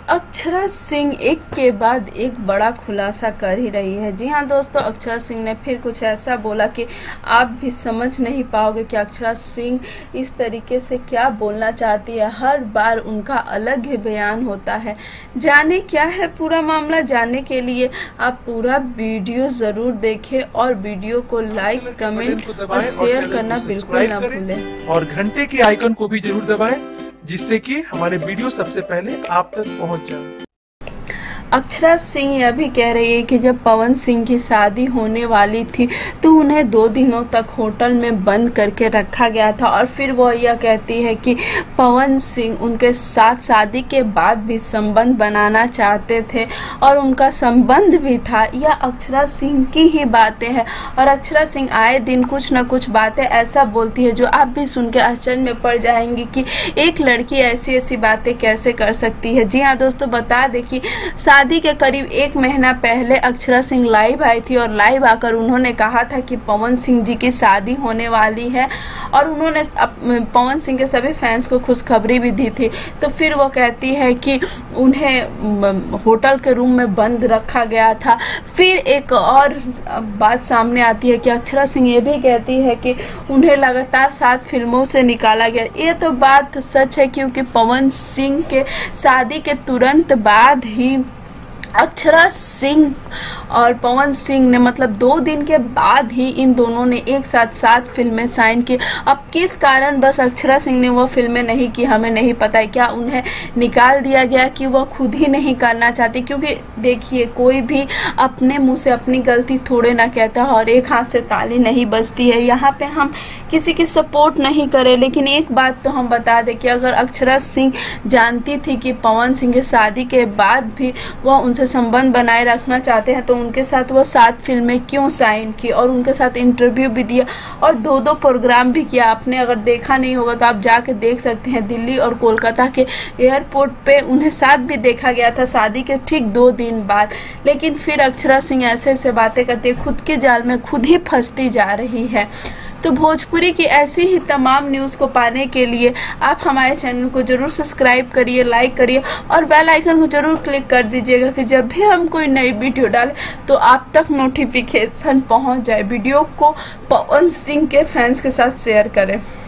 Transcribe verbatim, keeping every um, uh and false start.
अक्षरा सिंह एक के बाद एक बड़ा खुलासा कर ही रही है। जी हाँ दोस्तों, अक्षरा सिंह ने फिर कुछ ऐसा बोला कि आप भी समझ नहीं पाओगे कि अक्षरा सिंह इस तरीके से क्या बोलना चाहती है। हर बार उनका अलग ही बयान होता है। जाने क्या है पूरा मामला, जानने के लिए आप पूरा वीडियो ज़रूर देखें और वीडियो को लाइक, कमेंट और शेयर करना बिल्कुल ना भूलें और घंटे के आइकन को भी जरूर दबाएं, जिससे कि हमारे वीडियो सबसे पहले आप तक पहुंच जाए। अक्षरा सिंह यह भी कह रही है कि जब पवन सिंह की शादी होने वाली थी तो उन्हें दो दिनों तक होटल में बंद करके रखा गया था, और फिर वह यह कहती है कि पवन सिंह उनके साथ शादी के बाद भी संबंध बनाना चाहते थे और उनका संबंध भी था। यह अक्षरा सिंह की ही बातें हैं और अक्षरा सिंह आए दिन कुछ न कुछ बातें ऐसा बोलती है जो आप भी सुन के आश्चर्य में पड़ जाएंगी कि एक लड़की ऐसी ऐसी बातें कैसे कर सकती है। जी हाँ दोस्तों, बता दें कि शादी के करीब एक महीना पहले अक्षरा सिंह लाइव आई थी और लाइव आकर उन्होंने कहा था कि पवन सिंह जी की शादी होने वाली है, और उन्होंने पवन सिंह के सभी फैंस को खुशखबरी भी दी थी। तो फिर वो कहती है कि उन्हें होटल के रूम में बंद रखा गया था। फिर एक और बात सामने आती है कि अक्षरा सिंह ये भी कहती है कि उन्हें लगातार सात फिल्मों से निकाला गया। ये तो बात सच है, क्योंकि पवन सिंह के शादी के तुरंत बाद ही अक्षरा सिंह और पवन सिंह ने मतलब दो दिन के बाद ही इन दोनों ने एक साथ सात फिल्में साइन की। अब किस कारण बस अक्षरा सिंह ने वो फिल्में नहीं की हमें नहीं पता है। क्या उन्हें निकाल दिया गया कि वो खुद ही नहीं करना चाहती? क्योंकि देखिए, कोई भी अपने मुंह से अपनी गलती थोड़े ना कहता और एक हाथ से ताली नहीं बजती है। यहाँ पे हम किसी की सपोर्ट नहीं करें, लेकिन एक बात तो हम बता दें कि अगर अक्षरा सिंह जानती थी कि पवन सिंह की शादी के बाद भी वह उनसे संबंध बनाए रखना चाहते हैं तो उनके साथ वो सात फिल्में क्यों साइन की और उनके साथ इंटरव्यू भी दिया और दो दो प्रोग्राम भी किया। आपने अगर देखा नहीं होगा तो आप जाके देख सकते हैं। दिल्ली और कोलकाता के एयरपोर्ट पे उन्हें साथ भी देखा गया था शादी के ठीक दो दिन बाद। लेकिन फिर अक्षरा सिंह ऐसे ऐसे बातें करती है, खुद के जाल में खुद ही फंसती जा रही है। तो भोजपुरी की ऐसी ही तमाम न्यूज़ को पाने के लिए आप हमारे चैनल को जरूर सब्सक्राइब करिए, लाइक करिए और बेल आइकन को जरूर क्लिक कर दीजिएगा कि जब भी हम कोई नई वीडियो डालें तो आप तक नोटिफिकेशन पहुंच जाए। वीडियो को पवन सिंह के फैंस के साथ शेयर करें।